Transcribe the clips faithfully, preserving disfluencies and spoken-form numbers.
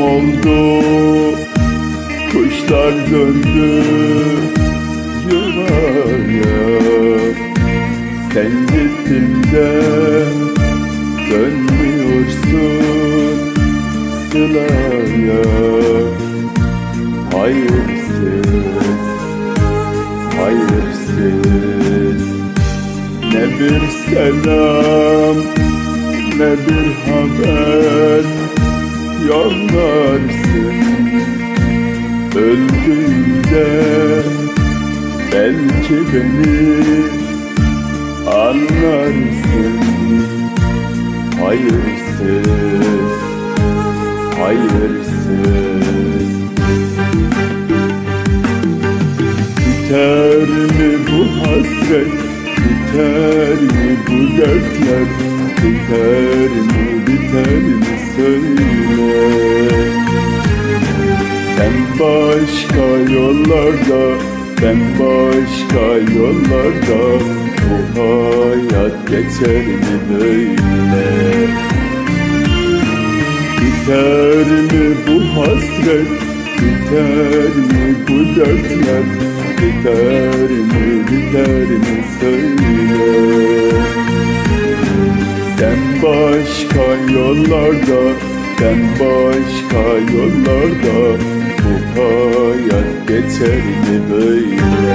oldu, kuşlar döndü yuvaya. Sen gittin de dönmüyorsun sılaya. Hayırsız, hayırsız, ne bir selam ne bir haber yollarsın. Öldüğümde belki beni anlarsın. Hayırsız, hayırsız. Biter mi bu hasret, biter mi bu dertler, biter mi, biter mi söyle. Sen başka yollarda, ben başka yollarda, bu hayat geçer mi böyle? Biter mi bu hasret, biter mi bu dertler, biter mi, biter mi söyle. Sen başka yollarda, ben başka yollarda, bu hayat geçer mi böyle?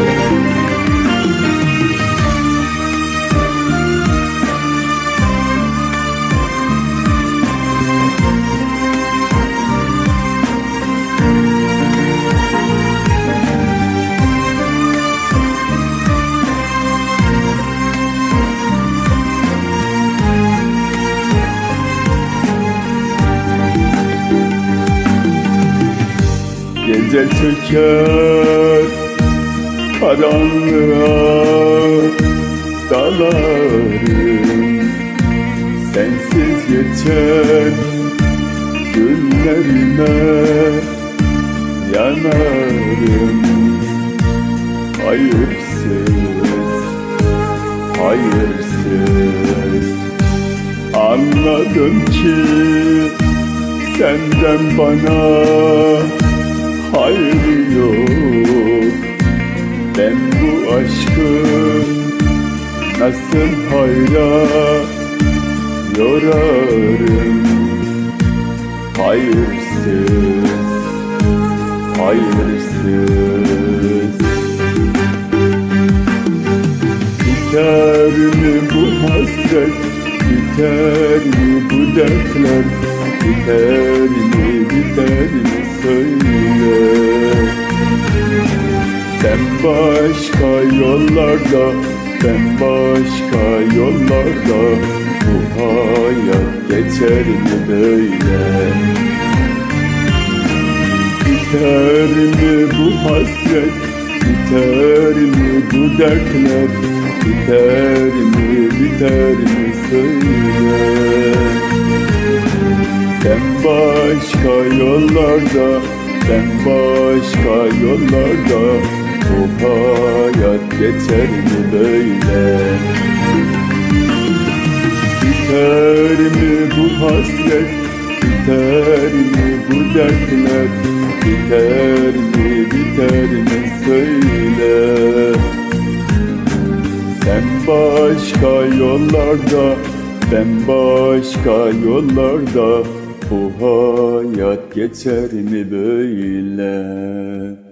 Gece çöker karanlığa dalarım, sensiz geçen günlerime yanarım. Hayırsız, hayırsız, anladım ki senden bana hayır yok. Ben bu aşkı nasıl hayra yorarım? Hayırsız, hayırsız. Biter mi bu hasret, biter mi bu dertler, biter mi, biter mi söyle. Sen başka yollarda, ben başka yollarda, bu hayat geçer mi böyle? Biter mi bu hasret, biter mi bu dertler, biter mi, biter mi söyle. Sen başka yollarda, ben başka yollarda, bu hayat geçer mi böyle? Biter mi bu hasret, biter mi bu dertler, biter mi, biter mi söyle. Sen başka yollarda, ben başka yollarda, bu hayat geçer mi böyle?